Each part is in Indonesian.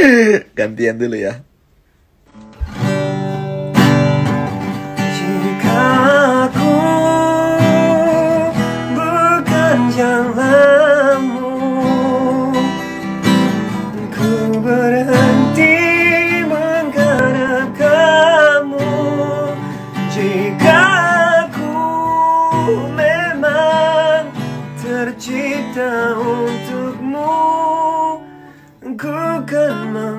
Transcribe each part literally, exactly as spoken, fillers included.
Gantian dulu ya. Jika aku bukan jalanmu, ku berhenti mengharap kamu. Jika aku memang tercipta untukmu, ku kan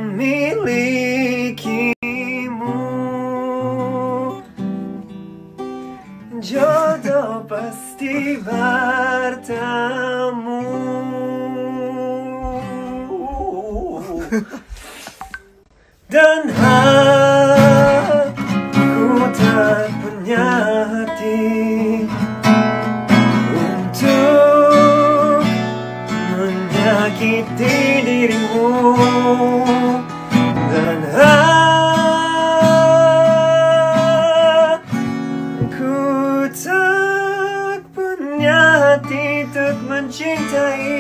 memilikimu. Jodoh pasti bertemu. Dan aku tak punya hati untuk menyakiti dirimu. Dan aku tak punya hati untuk mencintai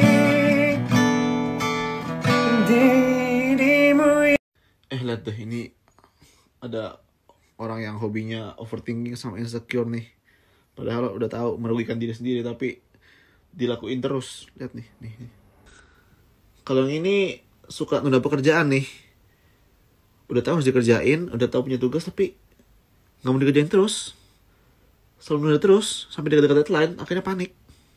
dirimu. Eh lihat deh, ini ada orang yang hobinya overthinking sama insecure nih. Padahal udah tahu merugikan diri sendiri tapi dilakuin terus. Lihat nih, nih, nih. Kalau yang ini suka nunda pekerjaan nih. Udah tahu harus dikerjain, udah tahu punya tugas tapi nggak mau dikerjain terus. Selalu nunda terus sampai dekat-dekat deadline, akhirnya panik.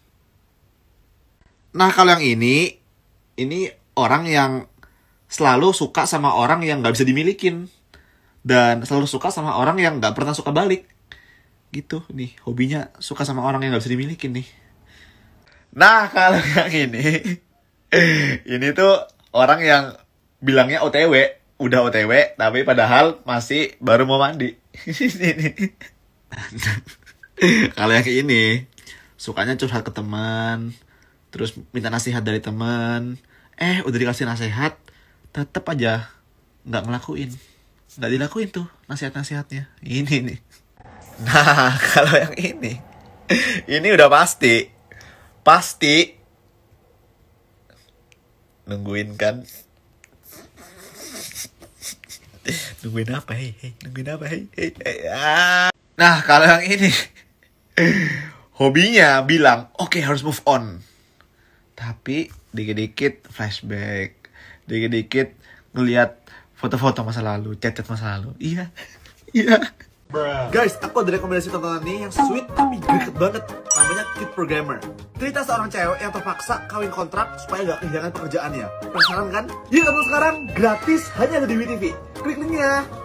Nah kalau yang ini, ini orang yang selalu suka sama orang yang nggak bisa dimilikin. Dan selalu suka sama orang yang nggak pernah suka balik. Gitu nih, hobinya suka sama orang yang nggak bisa dimilikin nih. Nah kalau yang ini, ini tuh orang yang bilangnya O T W, udah O T W, tapi padahal masih baru mau mandi. Kalau yang ini, sukanya curhat ke teman, terus minta nasihat dari teman. Eh udah dikasih nasihat, tetep aja nggak ngelakuin, nggak dilakuin tuh nasihat-nasihatnya. Ini nih. Nah kalau yang ini, ini udah pasti, pasti nungguin kan. Nungguin apa hei, hei. Nungguin apa hei, hei, hei. Ah. Nah kalau yang ini, hobinya bilang oke okay, harus move on, tapi dikit-dikit flashback, dikit-dikit ngelihat foto-foto masa lalu, chat-chat masa lalu. Iya, iya. Guys, aku ada rekomendasi tontonan nih yang sweet tapi greget banget. Namanya Cute Programmer. Cerita seorang cewek yang terpaksa kawin kontrak supaya gak kehilangan pekerjaannya. Penasaran kan? Yuk tonton sekarang, gratis, hanya ada di W T V. Klik linknya.